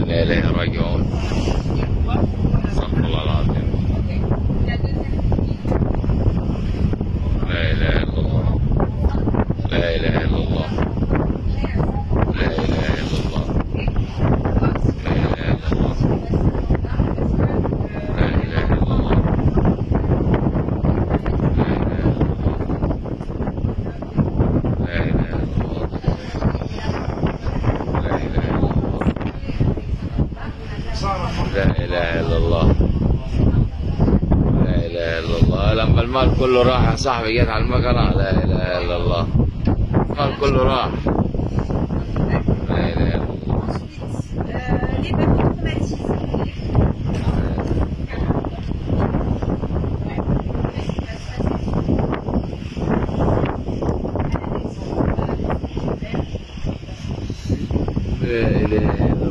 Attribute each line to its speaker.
Speaker 1: وإنا إليه راجعون. استغفر الله العظيم. لا إله إلا الله. لا إله إلا الله. لا إله إلا الله. لا إله إلا الله. لا إله إلا الله. لا إله إلا الله. لا إله إلا الله. لا إله إلا الله. لما المال كله راح يا صاحبي جيت على المكنة. لا إله إلا الله. المال كله راح. لا إله إلا الله. لا إله إلا الله.